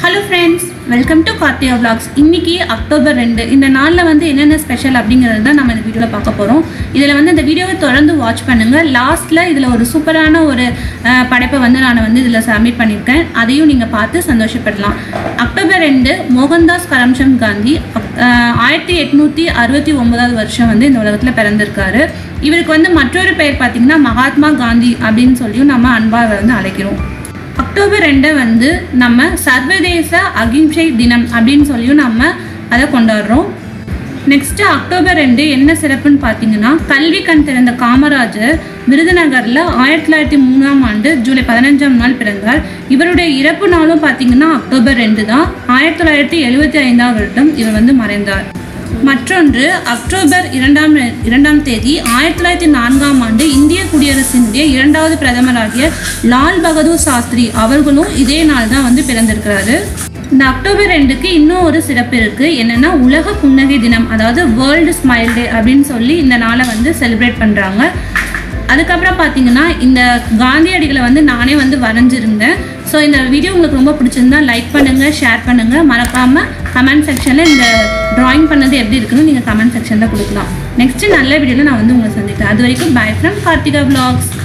Hello friends, welcome to Karthika vlogs. இன்னைக்கு October 2 இந்த நாள்ல வந்து என்னென்ன ஸ்பெஷல் அப்படிங்கறது தான் நம்ம இந்த வீடியோல பார்க்க போறோம். இதுல வந்து இந்த வீடியோவை தொடர்ந்து வாட்ச் பண்ணுங்க. லாஸ்ட்ல இதுல ஒரு சூப்பரான ஒரு படைப்பை வந்து நான் வந்து இதுல சப்மிட் பண்ணிருக்கேன். அதையும் நீங்க பார்த்து சந்தோஷப்படலாம். அக்டோபர் 2 மோகன்தாஸ் கரம்சந்த் காந்தி 1869வது வருஷம் வந்து இந்த உலகத்துல பிறந்திருக்காரு. இவருக்கு வந்து மற்றொரு பெயர் பாத்தீங்கன்னா மகாத்மா காந்தி அப்படினு சொல்லியும் நம்ம அன்பா வந்து அழைக்கிறோம். அக்டோபர் 2 வந்து நம்ம சர்வதேச அகிம்சை தினம் அப்படின்னு சொல்லியும் நம்ம அதை கொண்டாடுறோம். நெக்ஸ்ட் அக்டோபர் 2 என்ன சிறப்புன்னு பார்த்தீங்கன்னா கல்வி கண் திறந்த காமராஜர் விருதுநகர்ல 1903ஆம் ஆண்டு ஜூலை 15ஆம் நாள் பிறந்தார். இவருடைய இறப்பு நாளும் பார்த்தீங்கன்னா அக்டோபர் 2 தான். 1975ஆம் வருடம் இவர் வந்து மறைந்தார். மற்றொன்று அக்டோபர் 2ஆம் தேதி 1904ஆம் ஆண்டு இந்திய குடியரசினுடைய 2வது பிரதமராகிய லால் பகதூர் சாஸ்திரி அவர்களும் இதே நாள் தான் வந்து பிறந்திருக்கிறாரு. இந்த அக்டோபர் 2க்கு இன்னும் ஒரு சிறப்பு இருக்கு. என்னன்னா உலக புன்னகை தினம், அதாவது வேர்ல்டு ஸ்மைல் டே அப்படின்னு சொல்லி இந்த நாளை வந்து செலிப்ரேட் பண்றாங்க. அதுக்கப்புறம் பார்த்தீங்கன்னா இந்த காந்தியடிகளை வந்து நானே வந்து வரைஞ்சிருந்தேன். ஸோ இந்த வீடியோ உங்களுக்கு ரொம்ப பிடிச்சிருந்தா லைக் பண்ணுங்க, ஷேர் பண்ணுங்க, மறக்காம கமெண்ட் செக்ஷன்ல இந்த டிராயிங் பண்ணது எப்படி இருக்குன்னு நீங்க கமெண்ட் செக்ஷன்ல கொடுக்கலாம். நெக்ஸ்ட் நல்ல வீடியோல நான் வந்து உங்களை சந்திக்கிறேன். அது வரைக்கும் பை ஃப்ரம் கார்த்திகா vlogs.